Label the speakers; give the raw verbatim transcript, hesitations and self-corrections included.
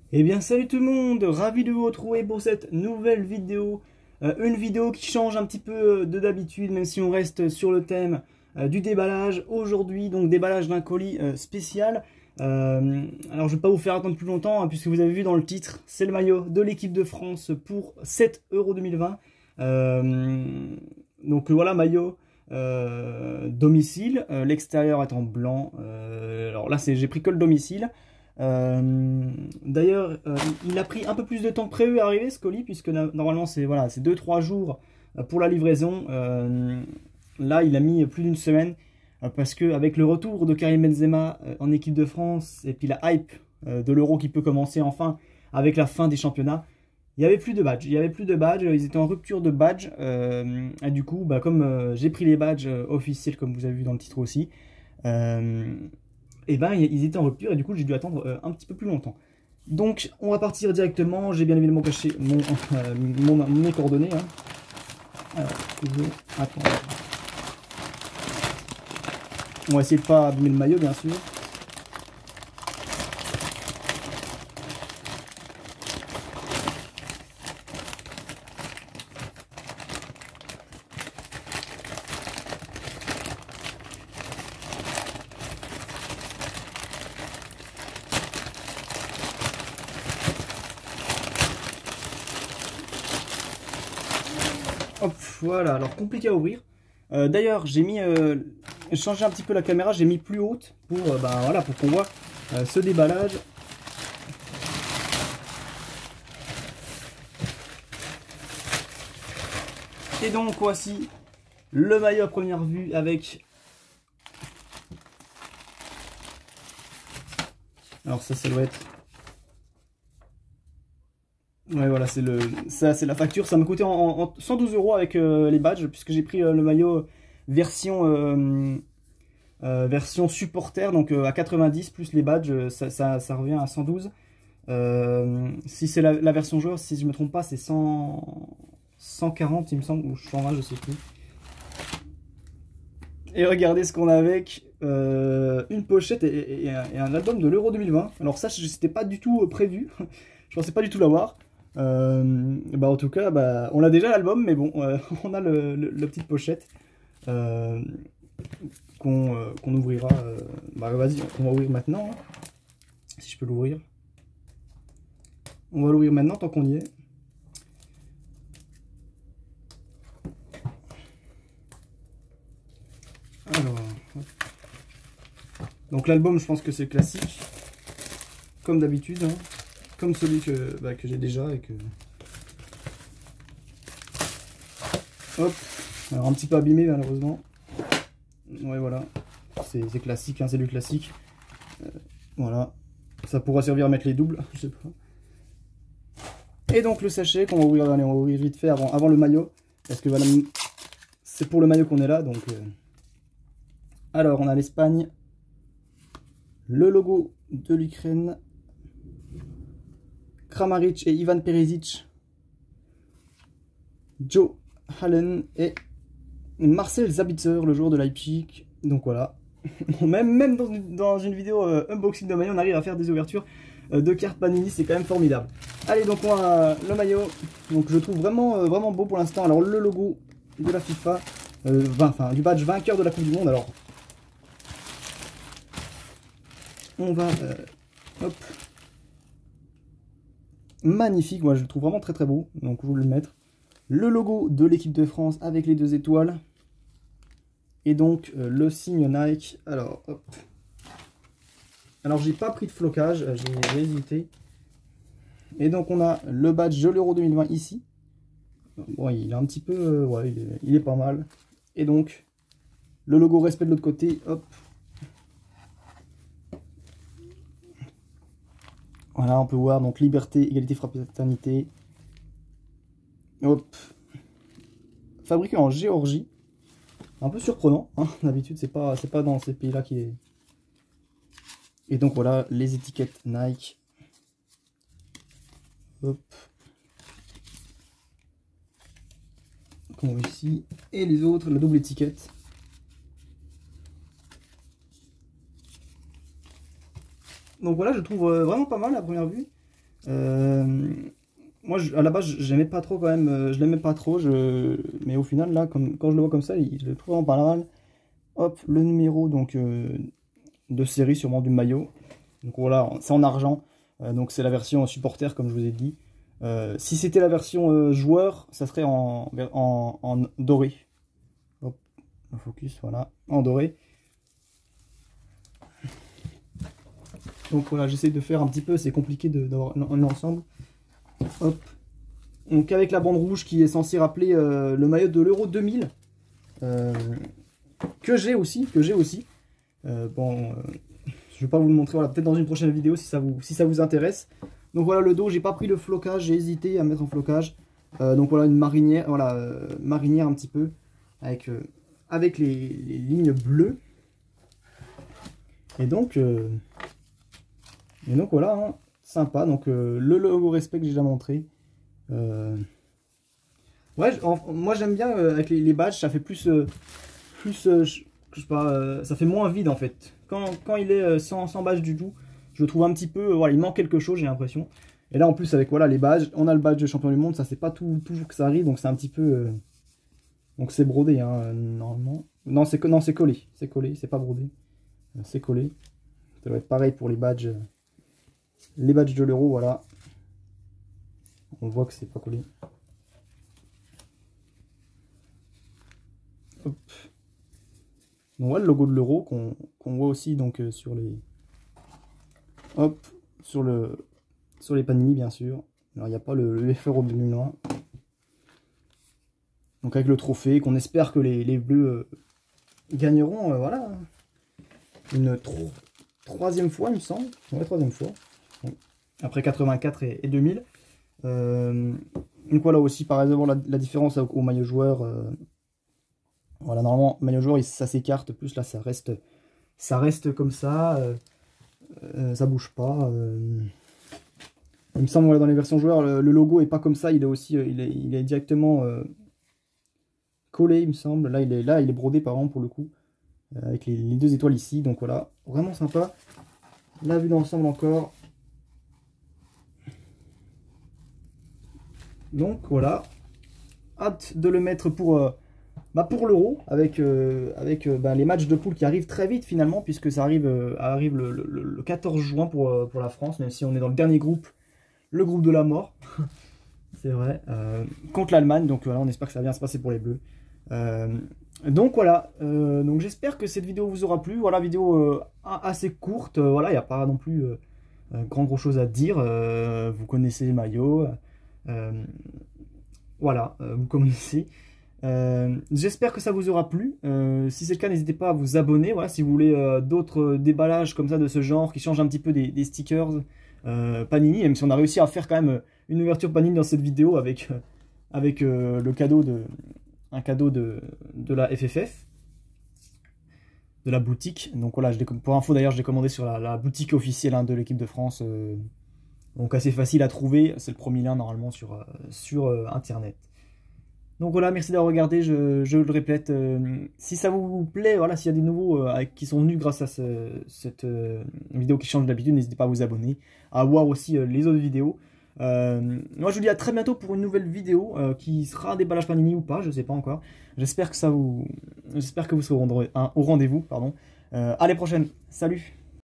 Speaker 1: Eh bien salut tout le monde, ravi de vous retrouver pour cette nouvelle vidéo. Euh, une vidéo qui change un petit peu de d'habitude, même si on reste sur le thème euh, du déballage. Aujourd'hui, donc déballage d'un colis euh, spécial. Euh, alors je ne vais pas vous faire attendre plus longtemps, hein, puisque vous avez vu dans le titre, c'est le maillot de l'équipe de France pour sept Euro deux mille vingt. Euh, donc voilà, maillot euh, domicile, euh, l'extérieur est en blanc. Euh, alors là, j'ai pris que le domicile. Euh, D'ailleurs, euh, il a pris un peu plus de temps que prévu à arriver ce colis, puisque normalement c'est voilà, c'est deux trois jours pour la livraison. Euh, là, il a mis plus d'une semaine, euh, parce que avec le retour de Karim Benzema euh, en équipe de France, et puis la hype euh, de l'Euro qui peut commencer enfin avec la fin des championnats, il n'y avait plus de badge. Il y avait plus de badge, ils étaient en rupture de badge. Euh, et du coup, bah, comme euh, j'ai pris les badges euh, officiels, comme vous avez vu dans le titre aussi, euh, et ben ils étaient en rupture et du coup j'ai dû attendre euh, un petit peu plus longtemps. Donc on va partir directement, j'ai bien évidemment caché mon, euh, mon, mes coordonnées. Hein. Alors, toujours, attends. On va essayer de pas abîmer le maillot bien sûr. Hop, voilà, alors compliqué à ouvrir. Euh, D'ailleurs, j'ai mis, euh, changé un petit peu la caméra, j'ai mis plus haute pour, euh, bah, voilà, pour qu'on voit euh, ce déballage. Et donc voici le maillot à première vue avec. Alors ça, ça doit être. Ouais, voilà, c'est le, ça, c'est la facture. Ça m'a coûté en, en cent douze euros avec euh, les badges, puisque j'ai pris euh, le maillot version euh, euh, version supporter, donc euh, à quatre-vingt-dix plus les badges, ça, ça, ça revient à cent douze. Euh, si c'est la, la version joueur, si je me trompe pas, c'est cent, cent quarante, il me semble, ou cent vingt, je sais plus. Et regardez ce qu'on a avec euh, une pochette et, et, et un album de l'Euro deux mille vingt. Alors ça, c'était pas du tout prévu. Je pensais pas du tout l'avoir. Euh, bah en tout cas, bah, on a déjà l'album, mais bon, euh, on a le, le, la petite pochette euh, qu'on euh, qu'on ouvrira. Euh, bah vas-y, on va ouvrir maintenant. Hein, si je peux l'ouvrir. On va l'ouvrir maintenant tant qu'on y est. Alors, donc l'album, je pense que c'est classique, comme d'habitude, hein, comme celui que, bah, que j'ai déjà et que. Hop, alors un petit peu abîmé malheureusement. Ouais, voilà, c'est classique, hein, c'est du classique. Euh, voilà, ça pourra servir à mettre les doubles, je sais pas. Et donc le sachet qu'on va ouvrir, allez, on va ouvrir vite fait avant, avant le maillot, parce que voilà, c'est pour le maillot qu'on est là, donc. Euh... Alors on a l'Espagne, le logo de l'Ukraine, Kramaric et Ivan Perisic, Joe Allen et Marcel Sabitzer, le joueur de Leipzig. Donc voilà, même, même dans, une, dans une vidéo euh, unboxing de maillot, on arrive à faire des ouvertures euh, de cartes Panini, c'est quand même formidable. Allez, donc on a le maillot, donc je trouve vraiment, euh, vraiment beau pour l'instant. Alors le logo de la FIFA, euh, enfin du badge vainqueur de la Coupe du Monde. Alors on va, euh, hop, magnifique, moi je le trouve vraiment très très beau, donc je vais le mettre. Le logo de l'équipe de France avec les deux étoiles. Et donc euh, le signe Nike. Alors, hop. Alors j'ai pas pris de flocage, j'ai hésité. Et donc on a le badge de l'Euro deux mille vingt ici. Bon, il est un petit peu, euh, ouais, il est, il est pas mal. Et donc le logo respect de l'autre côté, hop. Voilà, on peut voir donc liberté, égalité, fraternité. Hop. Fabriqué en Géorgie. Un peu surprenant, hein. D'habitude c'est pas c'est pas dans ces pays-là qui est. Et donc voilà les étiquettes Nike. Hop. Qu'on voit ici. Et les autres, la double étiquette. Donc voilà, je trouve vraiment pas mal à première vue. Euh, moi, je, à la base, j'aimais pas trop quand même, euh, je l'aimais pas trop, je, mais au final, là, comme, quand je le vois comme ça, il, je le trouve vraiment pas mal. Hop, le numéro donc euh, de série, sûrement du maillot. Donc voilà, c'est en argent, euh, donc c'est la version supporter, comme je vous ai dit. Euh, si c'était la version euh, joueur, ça serait en, en, en doré. Hop, le focus, voilà, en doré. Donc voilà, j'essaie de faire un petit peu, c'est compliqué d'avoir un ensemble. Hop. Donc avec la bande rouge qui est censée rappeler euh, le maillot de l'Euro deux mille. Euh, que j'ai aussi, que j'ai aussi. Euh, bon, euh, je vais pas vous le montrer, voilà, peut-être dans une prochaine vidéo si ça vous, si ça vous intéresse. Donc voilà le dos, j'ai pas pris le flocage, j'ai hésité à mettre en flocage. Euh, donc voilà une marinière, voilà, euh, marinière un petit peu, avec, euh, avec les, les lignes bleues. Et donc... Euh, Et donc voilà, hein, sympa. Donc euh, le logo respect que j'ai déjà montré. Euh... Ouais, en, moi j'aime bien euh, avec les, les badges, ça fait plus, euh, plus, euh, je, je sais pas, euh, ça fait moins vide en fait. Quand, quand il est euh, sans, sans badge du tout, je le trouve un petit peu, euh, voilà, il manque quelque chose, j'ai l'impression. Et là en plus avec voilà les badges, on a le badge de champion du monde, ça c'est pas tout, toujours que ça arrive, donc c'est un petit peu, euh... donc c'est brodé hein, normalement. Non c'est non c'est collé, c'est collé, c'est pas brodé, c'est collé. Ça doit être pareil pour les badges. Les badges de l'euro, voilà. On voit que c'est pas collé. Hop. On voit le logo de l'euro qu'on qu'on voit aussi donc euh, sur les. Hop, sur le sur les Panini bien sûr. Alors il n'y a pas le, le F Euro deux mille un. Donc avec le trophée qu'on espère que les, les bleus euh, gagneront, euh, voilà. Une tro troisième fois il me semble. Ouais, troisième fois. Donc, après quatre-vingt-quatre et, et deux mille. Euh, donc voilà aussi par exemple la, la différence au, au maillot joueur. Euh, voilà, normalement maillot joueur il, ça s'écarte, plus là ça reste ça reste comme ça, euh, euh, ça bouge pas. Euh, il me semble voilà, dans les versions joueurs le, le logo est pas comme ça, il est aussi euh, il, est, il est directement euh, collé il me semble. Là il est là il est brodé par exemple pour le coup euh, avec les, les deux étoiles ici. Donc voilà, vraiment sympa. La vue d'ensemble encore. Donc voilà, hâte de le mettre pour, euh, bah pour l'Euro, avec, euh, avec euh, bah, les matchs de poule qui arrivent très vite finalement, puisque ça arrive, euh, arrive le, le, le quatorze juin pour, euh, pour la France, même si on est dans le dernier groupe, le groupe de la mort, c'est vrai, euh, contre l'Allemagne, donc voilà, on espère que ça va bien se passer pour les Bleus. Euh, donc voilà, euh, donc j'espère que cette vidéo vous aura plu, voilà, vidéo euh, assez courte, euh, voilà, il n'y a pas non plus euh, grand gros chose à dire, euh, vous connaissez les maillots. Euh, voilà, euh, vous connaissez. Euh, J'espère que ça vous aura plu. Euh, si c'est le cas, n'hésitez pas à vous abonner. Voilà, si vous voulez euh, d'autres déballages comme ça de ce genre qui changent un petit peu des, des stickers euh, Panini, même si on a réussi à faire quand même une ouverture Panini dans cette vidéo avec, euh, avec euh, le cadeau de un cadeau de, de la F F F, de la boutique. Donc voilà, je pour info d'ailleurs, je l'ai commandé sur la, la boutique officielle hein, de l'équipe de France. Euh, Donc assez facile à trouver, c'est le premier lien normalement sur, euh, sur euh, internet. Donc voilà, merci d'avoir regardé, je, je le répète, euh, si ça vous plaît, voilà, s'il y a des nouveaux euh, qui sont venus grâce à ce, cette euh, vidéo qui change d'habitude, n'hésitez pas à vous abonner, à voir aussi euh, les autres vidéos. Euh, moi je vous dis à très bientôt pour une nouvelle vidéo euh, qui sera un déballage Panini ou pas, je sais pas encore. J'espère que ça vous, j'espère que vous serez au rendez-vous, pardon. Euh, à la prochaine, salut.